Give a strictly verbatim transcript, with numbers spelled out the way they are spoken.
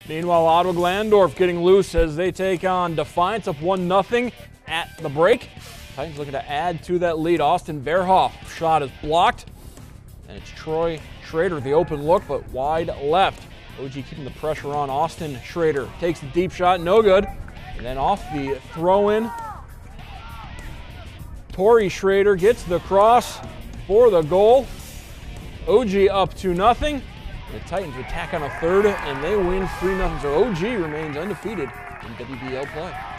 Meanwhile, Ottawa Glandorf getting loose as they take on Defiance, up one nothing at the break. Titans looking to add to that lead. Austin Verhoff shot is blocked. And it's Troy Schrader, the open look, but wide left. O G keeping the pressure on. Austin Schrader takes the deep shot, no good. And then off the throw-in, Torrey Schrader gets the cross for the goal. O G up two nothing. The Titans attack on a third, and they win three nothing. So O G remains undefeated in W B L play.